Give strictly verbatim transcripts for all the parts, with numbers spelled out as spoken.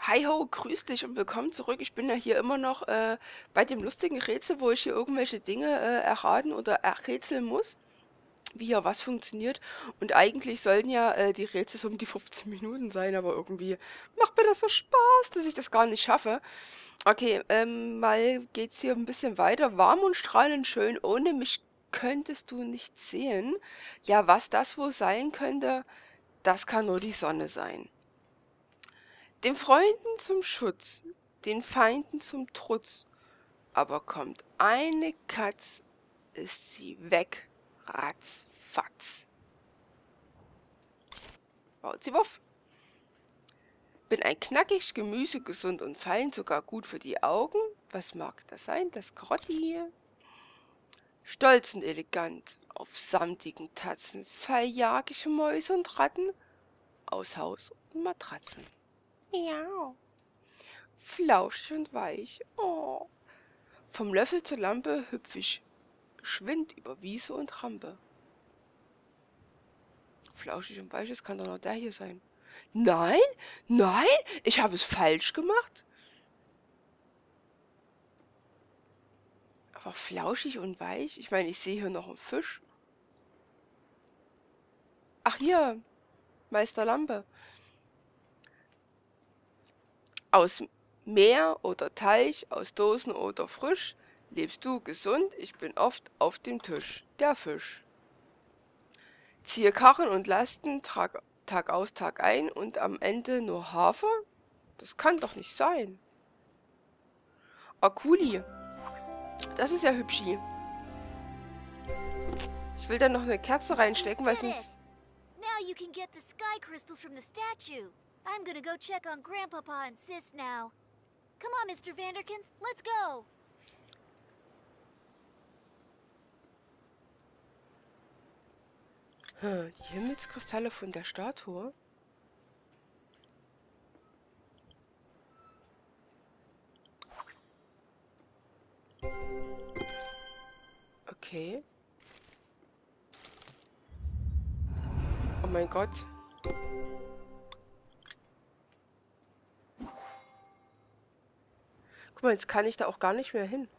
Hi ho, grüß dich und willkommen zurück. Ich bin ja hier immer noch äh, bei dem lustigen Rätsel, wo ich hier irgendwelche Dinge äh, erraten oder errätseln muss, wie hier was funktioniert. Und eigentlich sollten ja äh, die Rätsel so um die fünfzehn Minuten sein, aber irgendwie macht mir das so Spaß, dass ich das gar nicht schaffe. Okay, ähm, mal geht's hier ein bisschen weiter. Warm und strahlend schön, ohne mich könntest du nicht sehen. Ja, was das wohl sein könnte, das kann nur die Sonne sein. Den Freunden zum Schutz, den Feinden zum Trutz. Aber kommt eine Katz, ist sie weg, ratzfatz. Baut sie wuff. Bin ein knackig Gemüse, gesund und fein, sogar gut für die Augen. Was mag das sein? Das Karotti hier. Stolz und elegant, auf samtigen Tatzen, verjag ich Mäuse und Ratten aus Haus und Matratzen. Miau. Flauschig und weich, oh. Vom Löffel zur Lampe hüpf ich geschwind über Wiese und Rampe. Flauschig und weich, das kann doch noch der hier sein. Nein, nein, ich habe es falsch gemacht. Aber flauschig und weich, ich meine, ich sehe hier noch einen Fisch. Ach hier, Meister Lampe. Aus Meer oder Teich, aus Dosen oder frisch, lebst du gesund, ich bin oft auf dem Tisch, der Fisch. Ziehe Karren und Lasten, trag, Tag aus, Tag ein und am Ende nur Hafer? Das kann doch nicht sein. Akuli, das ist ja hübschi. Ich will da noch eine Kerze reinstecken, weil sonst... Now you can get the sky crystals from the statue. I'm gonna go check on Grandpapa and Sis now. Come on, Mister Vanderkins, let's go. Hm, die Himmelskristalle von der Statue. Okay. Oh mein Gott. Guck mal, jetzt kann ich da auch gar nicht mehr hin.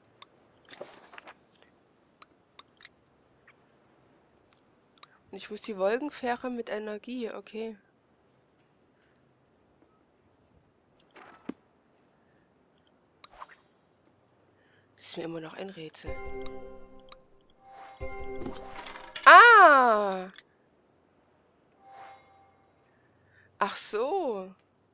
Und ich muss die Wolkenfähre mit Energie, okay. Das ist mir immer noch ein Rätsel. Ah! Ach so.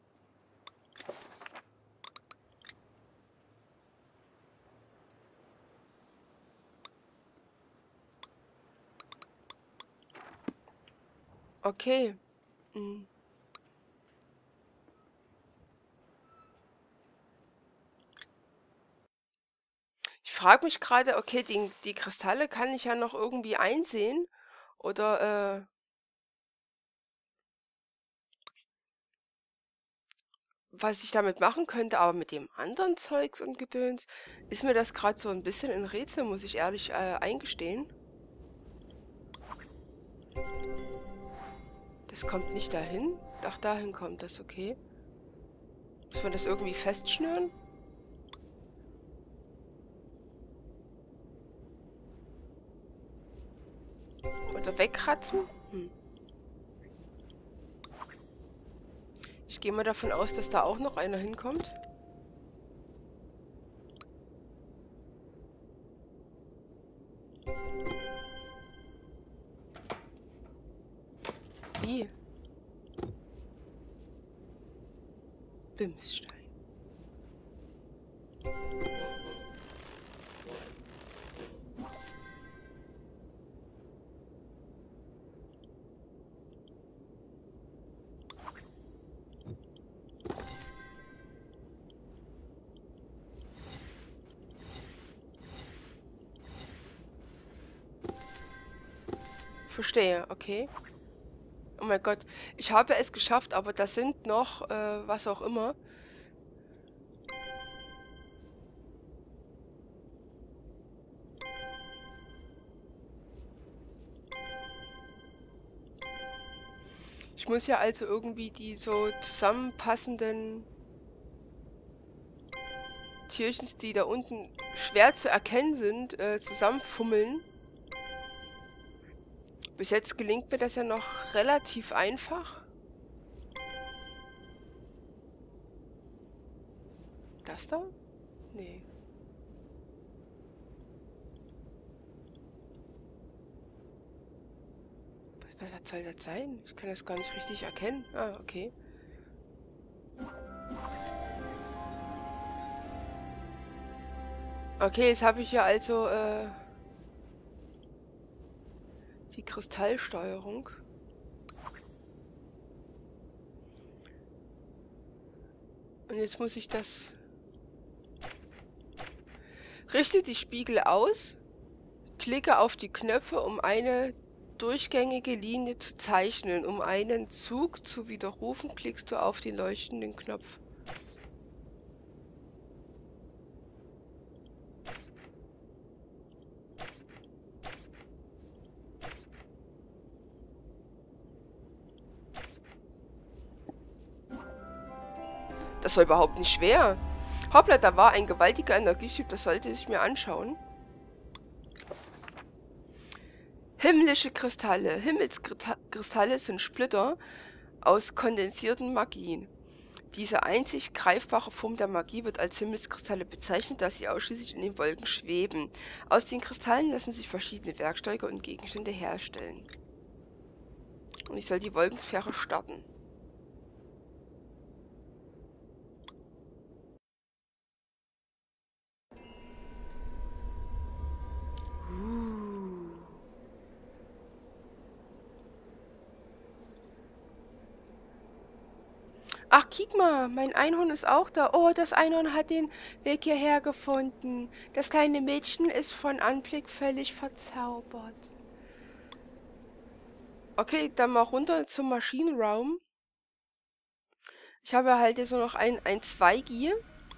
Okay. Hm. Ich frage mich gerade, okay, die, die Kristalle kann ich ja noch irgendwie einsehen. Oder, äh, was ich damit machen könnte, aber mit dem anderen Zeugs und Gedöns ist mir das gerade so ein bisschen ein Rätsel, muss ich ehrlich äh, eingestehen. Das kommt nicht dahin. Ach, dahin kommt das, okay. Muss man das irgendwie festschnüren? Oder wegkratzen? Hm. Ich gehe mal davon aus, dass da auch noch einer hinkommt. Wie? Bimsstein. Verstehe, okay. Oh mein Gott, ich habe es geschafft, aber das sind noch, äh, was auch immer. Ich muss ja also irgendwie die so zusammenpassenden Tierchens, die da unten schwer zu erkennen sind, äh, zusammenfummeln. Bis jetzt gelingt mir das ja noch relativ einfach. Das da? Nee. Was, was soll das sein? Ich kann das gar nicht richtig erkennen. Ah, okay. Okay, jetzt habe ich hier also äh, die Kristallsteuerung. Und jetzt muss ich das... Richte die Spiegel aus, klicke auf die Knöpfe, um eine durchgängige Linie zu zeichnen. Um einen Zug zu widerrufen, klickst du auf den leuchtenden Knopf. Das war überhaupt nicht schwer. Hoppla, da war ein gewaltiger Energieschub, das sollte ich mir anschauen. Himmlische Kristalle. Himmelskristalle sind Splitter aus kondensierten Magien. Diese einzig greifbare Form der Magie wird als Himmelskristalle bezeichnet, da sie ausschließlich in den Wolken schweben. Aus den Kristallen lassen sich verschiedene Werkzeuge und Gegenstände herstellen. Und ich soll die Wolkensphäre starten. Ach, guck mal, mein Einhorn ist auch da. Oh, das Einhorn hat den Weg hierher gefunden. Das kleine Mädchen ist von Anblick völlig verzaubert. Okay, dann mal runter zum Maschinenraum. Ich habe halt jetzt nur noch ein, ein Zweigi.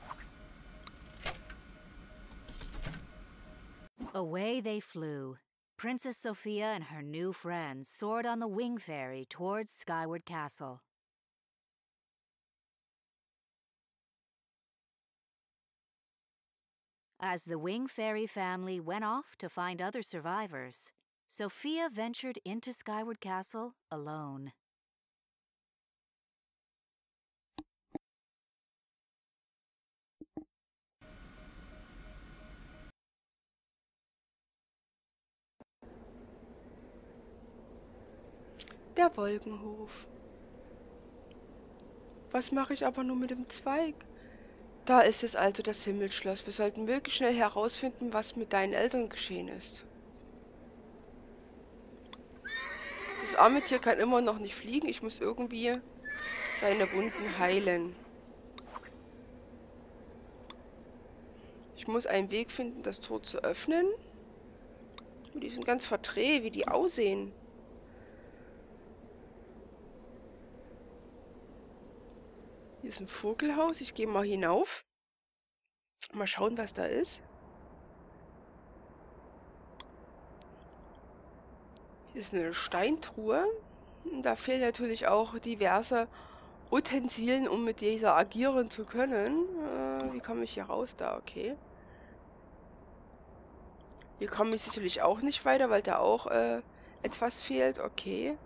Away they flew. Princess Sophia and her new friends soared on the Wing Ferry towards Skyward Castle. As the Wing Fairy family went off to find other survivors, Sophia ventured into Skyward Castle alone. Der Wolkenhof. Was mache ich aber nur mit dem Zweig? Da ist es also, das Himmelsschloss. Wir sollten wirklich schnell herausfinden, was mit deinen Eltern geschehen ist. Das arme Tier kann immer noch nicht fliegen. Ich muss irgendwie seine Wunden heilen. Ich muss einen Weg finden, das Tor zu öffnen. Die sind ganz verdreht, wie die aussehen. Hier ist ein Vogelhaus. Ich gehe mal hinauf. Mal schauen, was da ist. Hier ist eine Steintruhe. Da fehlen natürlich auch diverse Utensilien, um mit dieser agieren zu können. Äh, wie komme ich hier raus? Da, okay. Hier komme ich sicherlich auch nicht weiter, weil da auch äh, etwas fehlt. Okay.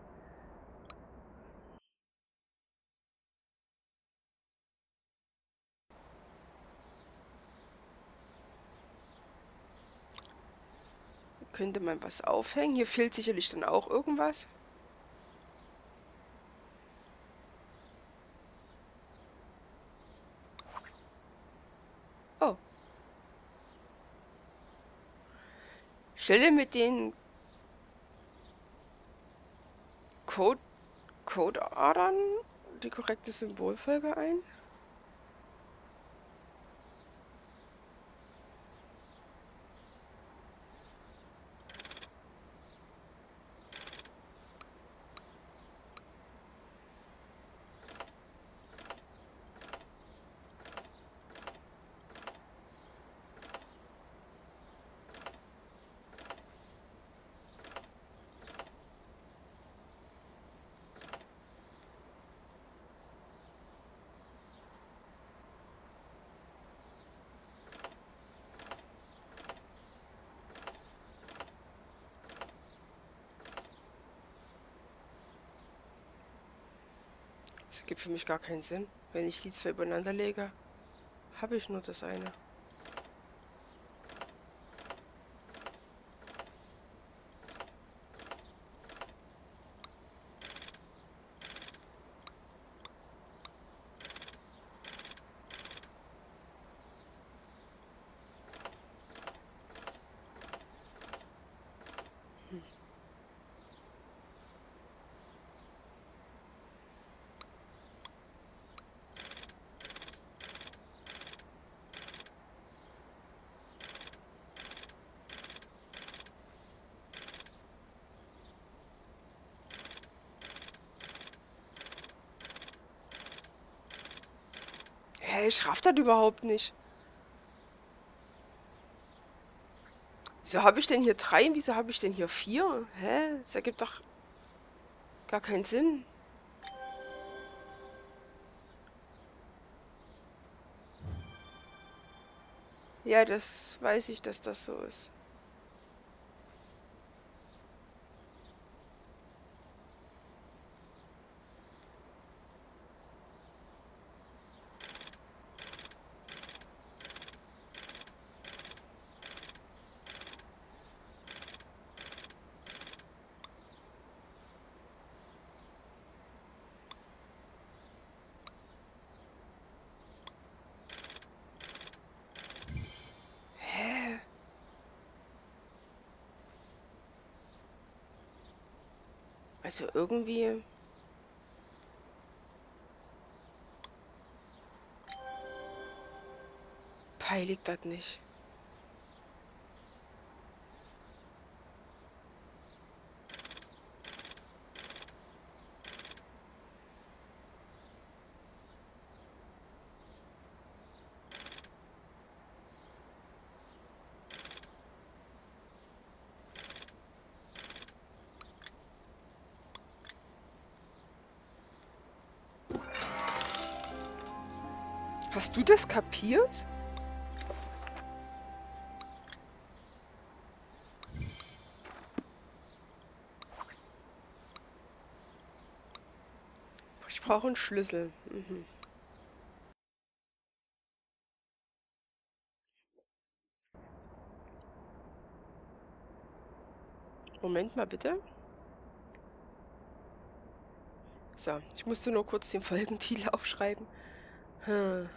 Könnte man was aufhängen? Hier fehlt sicherlich dann auch irgendwas. Oh. Stelle mit den Code Codeadern die korrekte Symbolfolge ein. Das gibt für mich gar keinen Sinn. Wenn ich die zwei übereinander lege, habe ich nur das eine. Hä, ich raff das überhaupt nicht. Wieso habe ich denn hier drei? Wieso habe ich denn hier vier? Hä? Das ergibt doch gar keinen Sinn. Ja, das weiß ich, dass das so ist. Also irgendwie... peilig das nicht. Hast du das kapiert? Ich brauche einen Schlüssel. Mhm. Moment mal bitte. So, ich musste nur kurz den Folgentitel aufschreiben. Hm.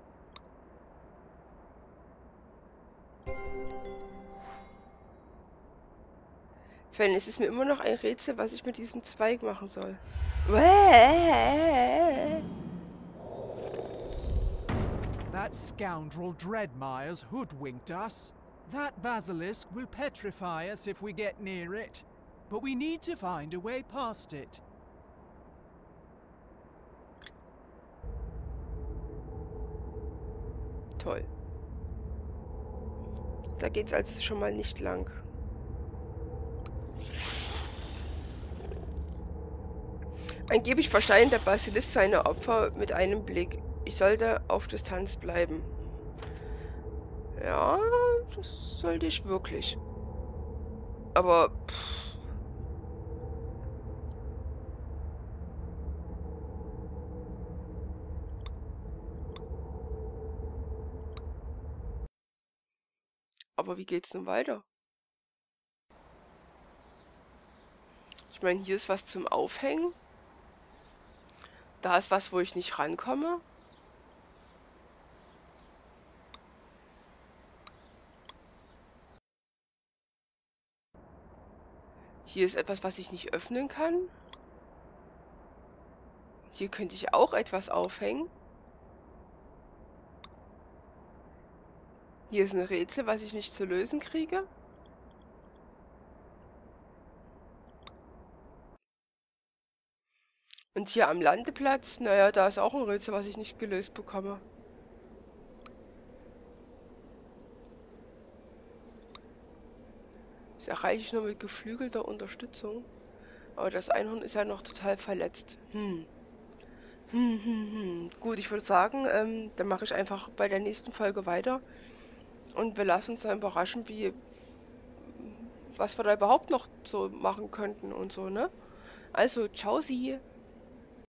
Fan, es ist mir immer noch ein Rätsel, was ich mit diesem Zweig machen soll. That scoundrel Dreadmires hoodwinked us. That basilisk will petrify us if we get near it. But we need to find a way past it. Toll. Da geht's also schon mal nicht lang. Angeblich verschleiert der Basilisk seine Opfer mit einem Blick. Ich sollte auf Distanz bleiben. Ja, das sollte ich wirklich. Aber... Pff. Aber wie geht's nun weiter? Ich meine, hier ist was zum Aufhängen. Da ist was, wo ich nicht rankomme. Hier ist etwas, was ich nicht öffnen kann. Hier könnte ich auch etwas aufhängen. Hier ist ein Rätsel, was ich nicht zu lösen kriege. Und hier am Landeplatz, naja, da ist auch ein Rätsel, was ich nicht gelöst bekomme. Das erreiche ich nur mit geflügelter Unterstützung. Aber das Einhorn ist ja noch total verletzt. Hm. Hm, hm, hm. Gut, ich würde sagen, ähm, dann mache ich einfach bei der nächsten Folge weiter. Und wir lassen uns dann überraschen, wie, was wir da überhaupt noch so machen könnten und so, ne? Also, ciao Sie.